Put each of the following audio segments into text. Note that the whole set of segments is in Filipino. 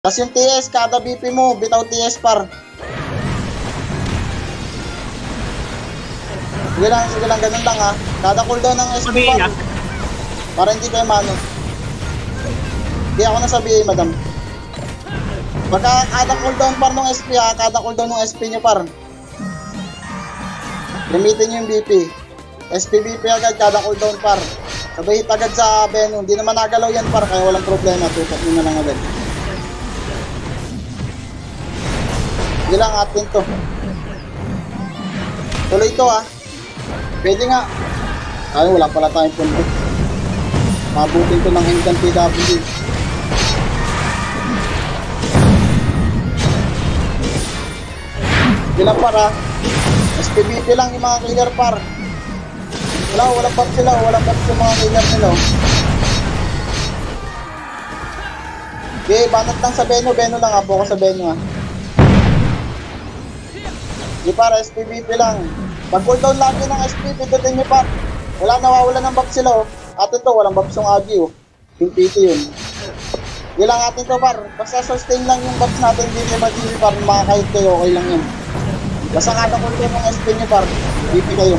Tapos yung TS, kada BP mo, bitaw TS par. Sige lang, ganun lang ha. Kada cooldown ng SP par. Para hindi kayo mano. Hindi ako nasabihin, madam. Pagka kada cooldown par ng SP ha, kada cooldown ng SP nyo par. Gamitin nyo yung BP. SP BP agad, kada cooldown par. Sabay hit agad sa Venom. Hindi naman nagalaw yan par, kaya walang problema. Tutok nyo na lang agad. Sige lang, atin to. Tuloy ito ha. Pwede nga. Ay, wala pala tayong pundo. Mabutin ko ng hanggang PWD. Sige lang par ha. SPBP lang yung mga killer par. Walang buff sila. Walang buff yung mga killer nila. Okay, banat lang sa Beno. Beno lang ha. Focus sa Beno ha. Di para SPBP lang. Pag cooldown lagi ng SP, pindutin nyo par. Nawawala ng buff sila oh. Atin to, walang buff yung Agi oh. Yung PT yun. Di lang atin to par. Basta sustain lang yung buffs natin. Hindi mag-TV par. Makakahit kayo, okay lang yun. Basta kada cooldown ng SP nyo par. BP kayo.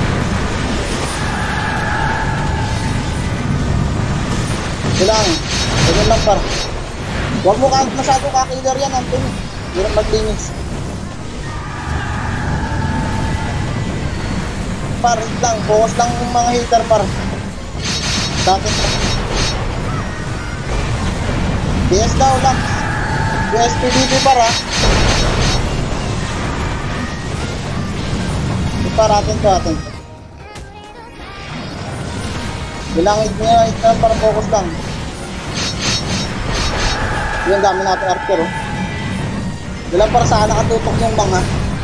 Di lang. Ganyan lang par. Huwag mo masyado ka-killer yan, Anthony. Hirap mag-linis. Par, lang, focus lang yung mga hitter par. Dapat DS daw lang. DS PDB par ha. Iparatin to atin. Bilangin niya ito para focus lang. Yung dami natin archer oh. Bilang para saan nakatutok yung mga.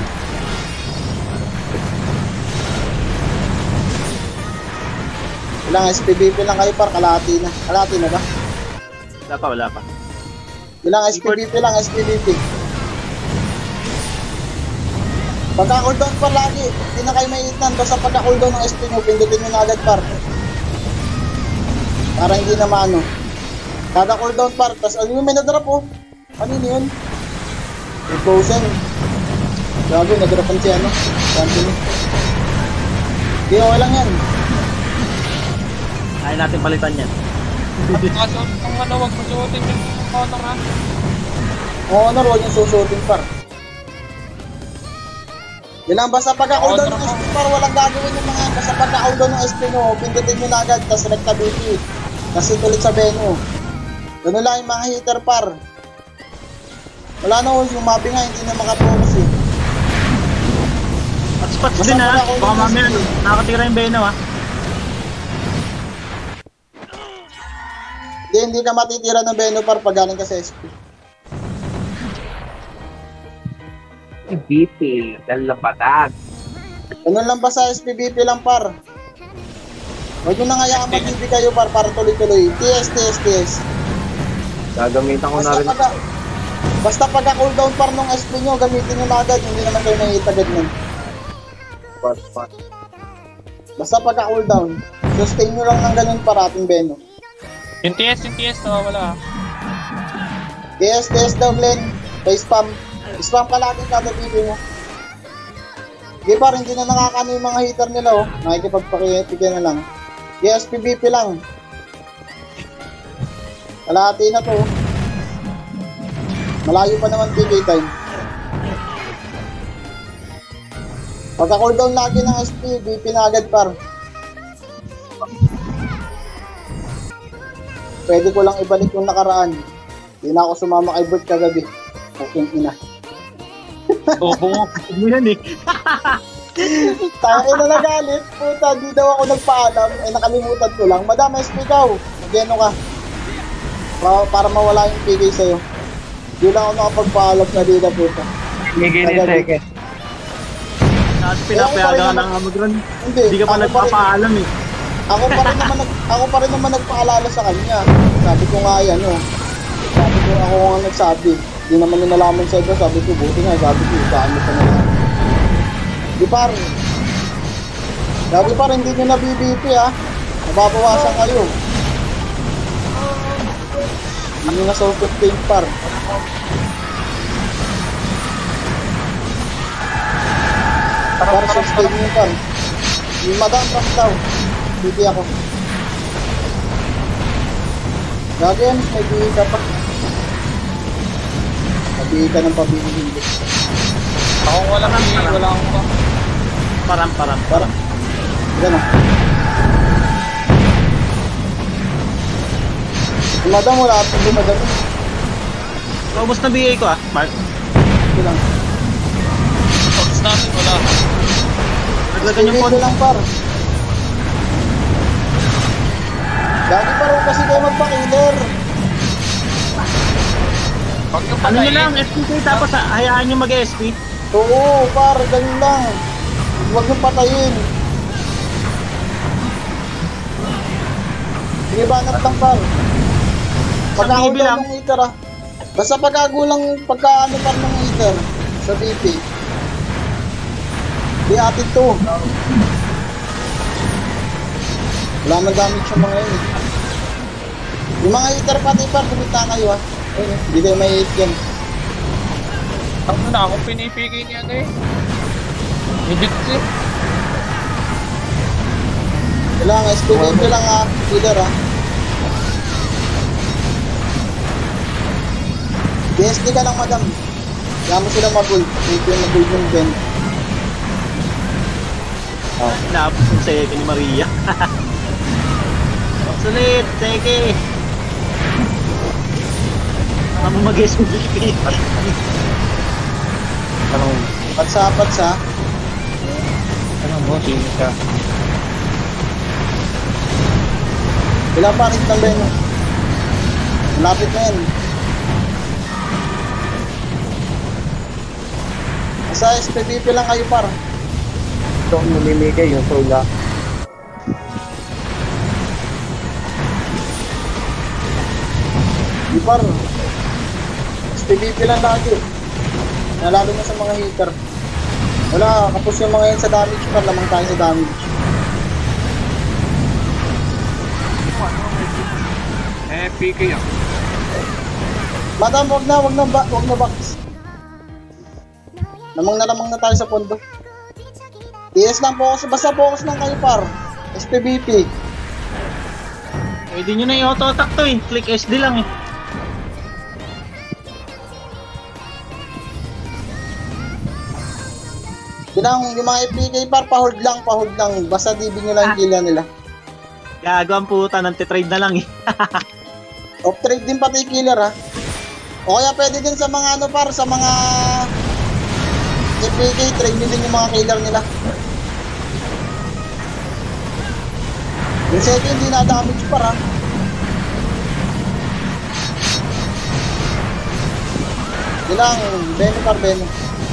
Ilang SPBP lang kayo par, kalahati na. Kalahati na ba? Wala pa. Ilang SPBP lang, SPBP. Pagka-cooldown par lagi, hindi na kayo may itan. Basta pagka-cooldown ng SP nyo, pindutin nyo na agad par. Para hindi na maano. Kada cooldown par, tas ano yung may nadrop oh? Ano yun? Frozen. Gago, nadropan si ano? Anthony. Hindi, okay lang yan. Ayaw natin palitan yan. At ang ano, huwag susuotin yung honor ha. Honor, huwag yung susuotin par. Yan lang, basta pagka-cooldown ng SP par, walang gagawin yung mga basta pagka-cooldown ng SP nyo, pindutin nyo na agad, tas select na BP. Tas itulit sa Beno. Ganun lang yung mga hitter par. Wala na yung mapping nga, hindi na makapokus eh. Pats din ha, baka mamaya nakatira yung Beno ha. Hindi ka matitira ng Beno par pag galing ka sa SP. BP, dalapatag. Ganun lang ba sa SPBP lang par? Huwag nyo nang hayaan mag-BP kayo par para tuloy-tuloy. TS. Gagamitan ko na rin. Basta pagka-cooldown par nung SP nyo, gamitin nyo na agad. Hindi naman kayo nangihit agad nun. Basta pagka-cooldown, sustain nyo lang ng ganun para ating Beno. Yung TS nawawala ha. TS daw Glenn. Pa-spam. Spam ka lagi kada BP mo. Hindi par, hindi na nakakano yung mga hitter nila oh. Nakikipagpakitigan na lang. Yes, PVP lang. Kalahati na to. Malayo pa naman PK time. Pagka cooldown lagi ng SP, BP na agad par. Pwede ko lang ibalik yung nakaraan. Hindi na ako sumama kay Bert kagabi. Fucking ina. Oo, mo yan eh. Tayo na nagalit. Puta, di daw ako nagpaalam. Nakalimutan ko lang. Madam, SP daw. Mageno ka. Para mawala yung PK sa'yo. Di lang ako nakapagpaalam na dito, puta. Migin yung second. At pinapayagan ng Amagron. Hindi ka pa nagpapaalam eh. Ako pa rin naman nagpaalala sa kanya. Sabi ko nga yan, oh. Sabi ko ako nga nagsabi. Di naman nyo nalaman sa iba. Sabi ko, buti nga. Sabi ko, saan mo pa naman. Di par. Sabi par, hindi nyo na BBP ha. Nababawasan kayo. Hindi nga sa open game par. Par, 16 yung par. Yung madam ram daw. Hindi ako. Gagi yan, may bihig ka pa. Pabihig ka ng pabihig. Ako walang hili, wala akong pa. Param. Para. Gano'n. Yung madam wala at hindi madam. Paubos na BA ko Mark. Ito lang. Pagkas namin, wala. Naglagan yung Ito phone. lang par. Gagi pa rin kasi kayo magpa-killer. Pag yung Ano nyo patayin, lang, SPK tapos hayaan nyo mag-SP. Oo, par, ganun lang. Huwag yung patayin. Sige, banat lang, par. Pagkahul BB daw lang. ng heater, ah. Basta pagkagulang, pagkaano par ng heater sa BP. Di atin to. Wala man damage yung mga yun. Yung mga heater pati par, kumita kayo, ah. Ayun, hindi kayo may hit yan. Ako na akong pinipigay niya eh. Higit siya. Kailangan, SPVP lang, ah. Healer, ah. BSD ka lang, madam. Kaya mo sila mag-build. Ito yung mag-build yung Ben. Oh. Naapos yung seke ni Maria. Sulit, seke. Ano mag-SPK? Anong, Patsa. Ano mo, sino siya? Ilang pa rin ng Ben. Malapit na yan. Sa SPVP lang kayo par. ito ang namimigay yung sola. Di par. SPVP lang lagi. Lalo na sa mga hitter. Wala, kapos yung mga yan sa damage par. Lamang tayo sa damage. PK ako. Madam, wag na box. Lamang na tayo sa pondo. TS lang focus, basta focus lang kayo par. SPVP. Pwede nyo na i-auto-attack to eh. Click SD lang eh. Bilang yung mga FPK par, pa-hold lang. Basta DB nyo lang yung killa nila. Gago ang puta, nanti-trade na lang eh. Off-trade din pati killer, ha. O kaya pwede din sa mga ano par, sa mga FPK, trade nyo din yung mga killer nila. Yung second, hindi na-damage par, ha. Yun lang, Beno par, Beno.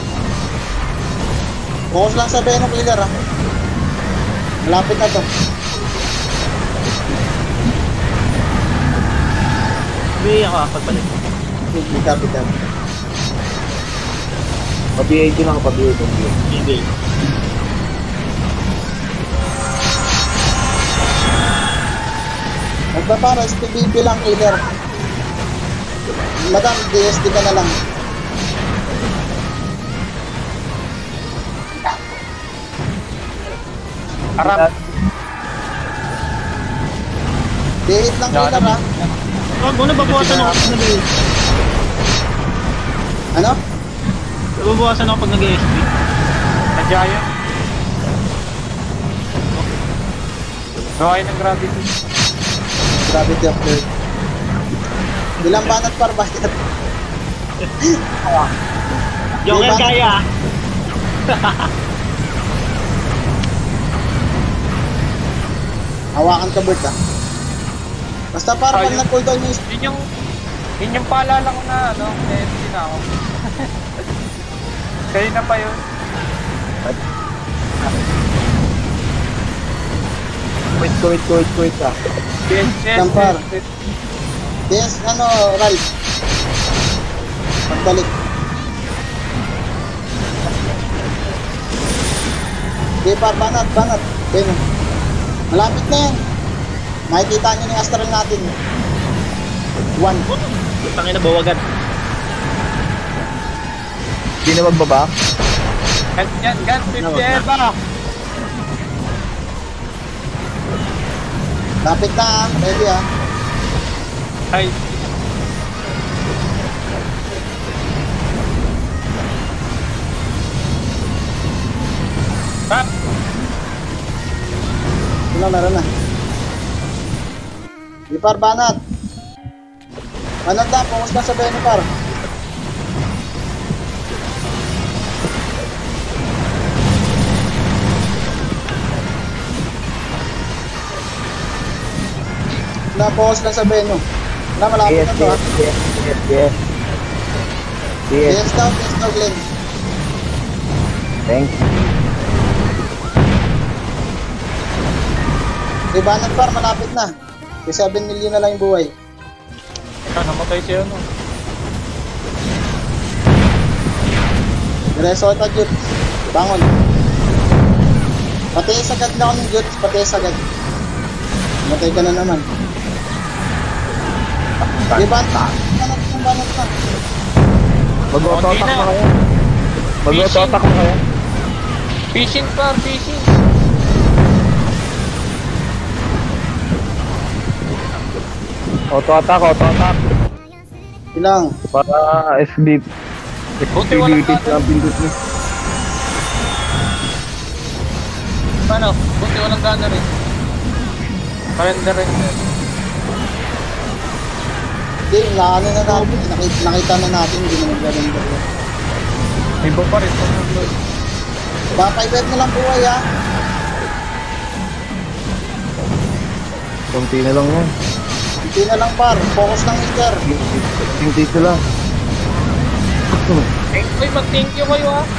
Focus lang sa Beno killer, ha. Malapit na to. Sabi ako pagbalik. Kapitan. Pa-BA ko lang, pa-BA ko. Hindi. Magpapara, SPVP lang killer. Madam, DSD ka na lang. Arap. Dihit lang killer, ha. Huwag mo na babawasan ako pag nag-ASP. Ano? Babawasan ako pag nag-ASP. Kajaya. Gawin ng gravity. Gravity of Earth. Bilang banat par banat. Joker kaya. Hawakan ka, Bert, ha. Basta para pag Ayun. nag-cooldown yung Yun yung paalala ko na, ano, hindi na ako. Kayo na pa yun. Wait ah. Yes, Tampar. Yes, ano, Ralph. Pagbalik. Okay, par, banat. Beno. Malapit na yan. Makikita nyo na yung astral natin. One. Tangin na bawagan. Hindi na magbaba. Yan, 50 Eva. Lapit na ah. Ready ah. Ay, Pap, Meron na. Di par, banat. Banat na, focus na sa Beno par. Na-focus lang sa Beno. Na, malapit na to ha. Yes. Yes daw, Glenn. Thanks. Di banat par, malapit na. Kaya 7 million na lang yung buhay. ikaw namatay siya no. Resort at Jutes. Bangon. Pati sagad na ako ng Jutes, pati sagad. Matay ka na naman. Di banat na. Mag-auto-attack Okay na. na kayo. Mag-auto-attack na kayo. Fishing par, fishing. Auto-attack. Ilang. Para SB. Buti walang SBBP gana. ang pindot niyo. Paano? Buti walang gana rin. Surrender rin. Hindi, naano na natin. Nakita na natin, hindi na naglalanda. Iba pa rin. Baka 5 na lang buhay ha. Kunti na lang yan. Hindi na lang par. Focus lang meter. Kunti sila. Uy, mag-thank you kayo ha.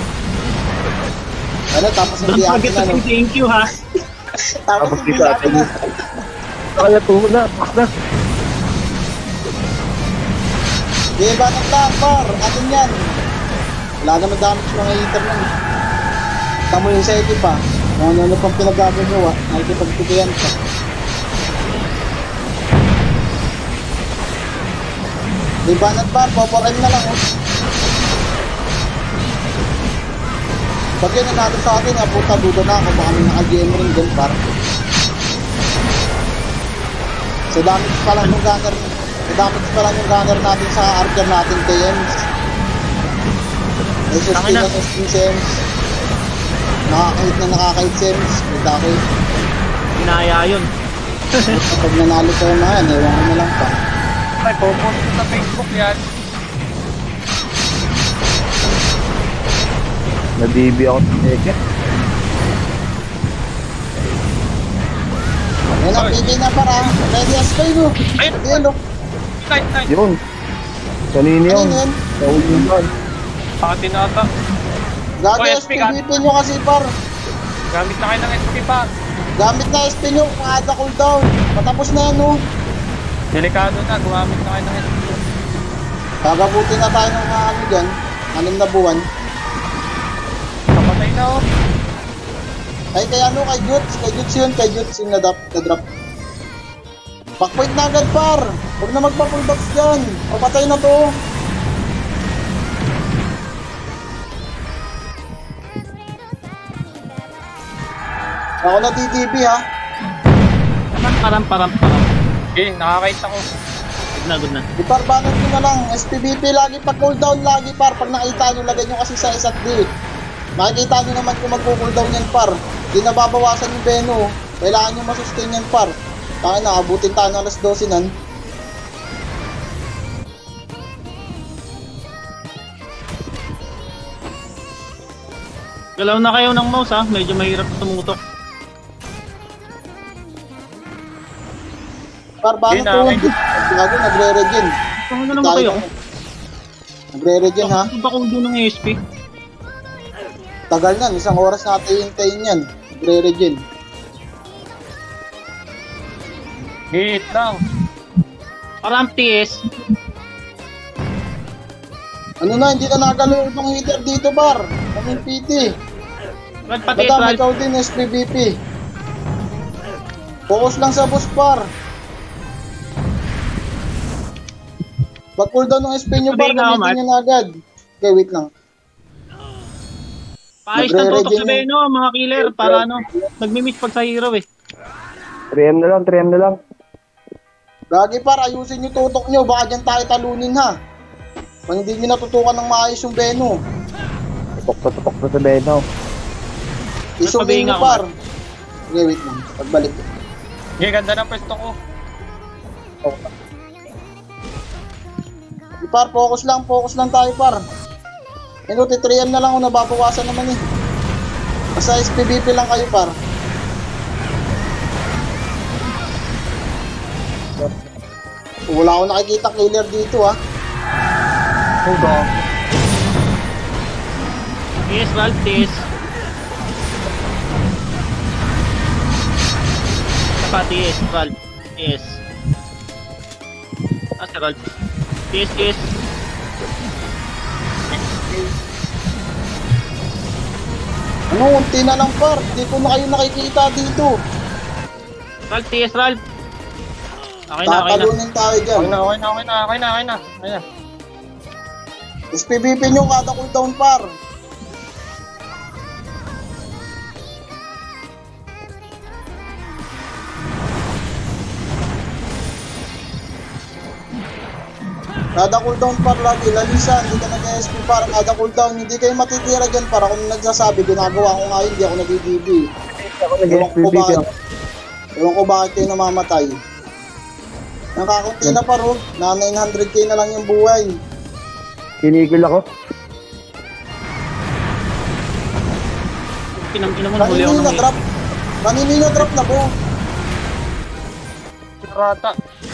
Ano, tapos Don't hindi forget atin to ano. say thank you ha. Tapos Tapos hindi kita atin atin. na. Kaya tuhod na. Box na. Di ba lang par? Atin yan. Wala naman damage mga hitter nun. Tamo yung sa equipe pa. Kung ano pang pinagagagawa, nakikipagpigayan pa. Di ba par? Poporin na lang oh. Pag yun na natin sa atin, puta duda na ako. Baka may naka-GM rin dun par. Sa damage pa lang yung gunner. Sa damage pa lang yung gunner natin sa archer natin TMs. May sustain na sustain sems. Nakakahit sems. May dako. Inaya yun. Pag nanalo tayo na yan, ewan ko na lang pa. Ay, popost ko sa Facebook yan. Na-DB ako sa Eke. Yan ang PB na para. Ready as kayo. Ayun. Ayun o. Nice. Yun. Kanina yun. Ano yun? Sa ulan. Atin ata. Gago Oh, SP SP ka. VP nyo kasi par. Gamit na kayo ng SP pa. Gamit na SP nyo, kada cooldown. Patapos na yan o. Delikado na, gumamit na kayo ng SP. Kagabuti na tayo ng mga ano dyan. 6 na buwan. Kapatay na oh. Ay kay ano, kay Jutes yun, yung na-drop. Backpoint na agad par. Huwag na magpa-full box dyan. Papatay na to. Ako na TTP ha. Param. Okay, nakakita ko. Good na. Iparbanat nyo na lang. SPBP lagi pag cooldown lagi par. Pag nakita nyo, lagay nyo kasi sa isa't D. Makikita nyo naman kung magpo-cooldown yan par. Di nababawasan yung Beno. Kailangan nyo masustain yan par. Kaya nakabutin tayo ng alas 12 nan. Galaw na kayo ng mouse ha. Medyo mahirap tumutok. Par, banat to. Gago, nagre-regen. Ano na naman kayo? Nagre-regen ha. Punta ko doon ng ASP. Tagal na, 1 oras natin hintayin yan. Nagre-regen. Hit lang. Param TS. Ano na, hindi na nagalaw itong hitter dito par. Kaming PT. Pati Madam, Ralph. ikaw din SPBP. Focus lang sa boss par. Pag cooldown ng SP nyo, par, Sabihin nga, gamitin nyo na agad. Okay, wait lang. Paayos ng tutok sa Nagre-regen Beno, mga killer, para ano, nagmi-miss pag sa hero eh. 3M na lang, 3M na lang. Gagi par, ayusin nyo tutok nyo, baka dyan tayo talunin ha. Pag hindi nyo natutukan ng maayos yung Beno. Tutok na sa Beno. Isungin nyo Sabihin nga, par. Okay, wait lang. Pagbalik ko. Okay, ganda ng pwesto ko. Par, focus lang tayo par. Ito, titriyan na lang kung nababawasan naman eh. Basta SPVP lang kayo par. Wala akong nakikita killer dito ha. Hold on. TS, Ralph, TS. Saka TS, Ralph, TS. Ah, si Ralph. TS, TS. Ano, unti na lang par. Di ko na kayo nakikita dito. Ralph, TS, Ralph. Okay na. Tatalunin tayo dyan. Okay na. SPVP nyo kada cooldown par. Kada cooldown par lagi, lalisan, hindi ka nag-SP par, kada cooldown, hindi kayo matitira dyan para kung nagsasabi, ginagawa ko nga hindi ako nag-DB. Ako nag-SPVP ako. Ewan ko bakit kayo namamatay. Nakakunti na paro, na 900k na lang yung buhay. Kinigil ako. Pinang-ina mo, huli ako ng hero. Kanina drop na po. Rata.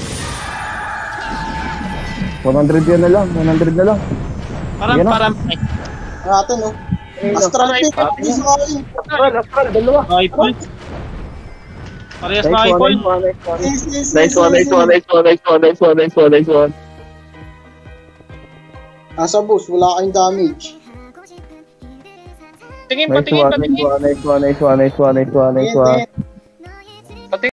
100 yan na lang, 100 na lang. Yan na. Parang, Ang atin oh. Astral pick, isa ka rin. Astral, dalawa. rifle. Parehas na rifle. Nice one. Nasa boss, wala kayong damage. Tingin, Nice patingin. one. Hindi,